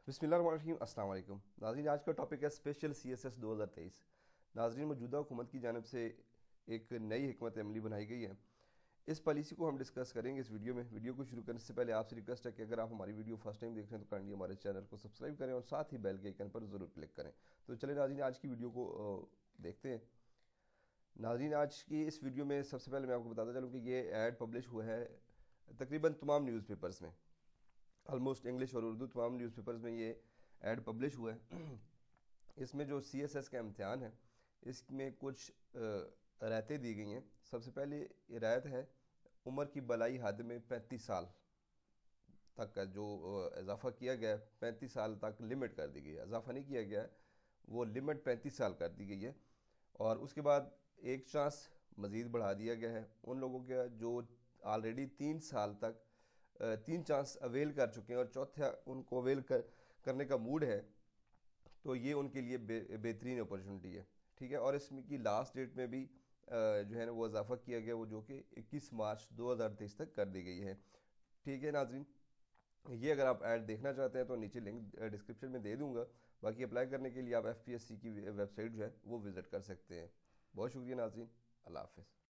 बिस्मिल्लाहिर्रहमानिर्रहीम। अस्सलाम वालेकुम नाज़रीन, आज का टॉपिक है स्पेशल CSS 2023। नाज़रीन, मौजूदा हुकूमत की जानिब से एक नई हिकमत अमली बनाई गई है। इस पॉलिसी को हम डिस्कस करेंगे इस वीडियो में। वीडियो को शुरू करने से पहले आपसे रिक्वेस्ट है कि अगर आप हमारी वीडियो फर्स्ट टाइम देख रहे हैं तो काइंडली हमारे चैनल को सब्सक्राइब करें और साथ ही बेल के आइकन पर ज़रूर क्लिक करें। तो चलिए नाज़रीन, आज की वीडियो को देखते हैं। नाज़रीन, आज की इस वीडियो में सबसे पहले मैं आपको बताता चलूँ कि ये ऐड पब्लिश हुआ है तकरीबन तमाम न्यूज़पेपर्स में। ऑलमोस्ट इंग्लिश और उर्दू तमाम न्यूज़पेपर्स में ये ऐड पब्लिश हुआ है। इसमें जो CSS का इम्तिहान है, इसमें कुछ रायतें दी गई हैं। सबसे पहले ये रायत है, उम्र की बलाई हद में 35 साल तक का जो इजाफ़ा किया गया है, 35 साल तक लिमिट कर दी गई है। इजाफ़ा नहीं किया गया है, वो लिमिट 35 साल कर दी गई है। और उसके बाद एक चांस मज़ीद बढ़ा दिया गया है उन लोगों का जो ऑलरेडी 3 साल तक 3 चांस अवेल कर चुके हैं और चौथा उनको अवेल करने का मूड है, तो ये उनके लिए बेहतरीन अपॉर्चुनिटी है। ठीक है। और इसमें की लास्ट डेट में भी जो है ना वो इजाफा किया गया, वो जो कि 21 मार्च 2023 तक कर दी गई है। ठीक है नाजरीन, ये अगर आप ऐड देखना चाहते हैं तो नीचे लिंक डिस्क्रिप्शन में दे दूंगा। बाकी अप्लाई करने के लिए आप FPSC की वेबसाइट जो है वो विज़िट कर सकते हैं। बहुत शुक्रिया नाजरीन। अल्लाह हाफ़िज़।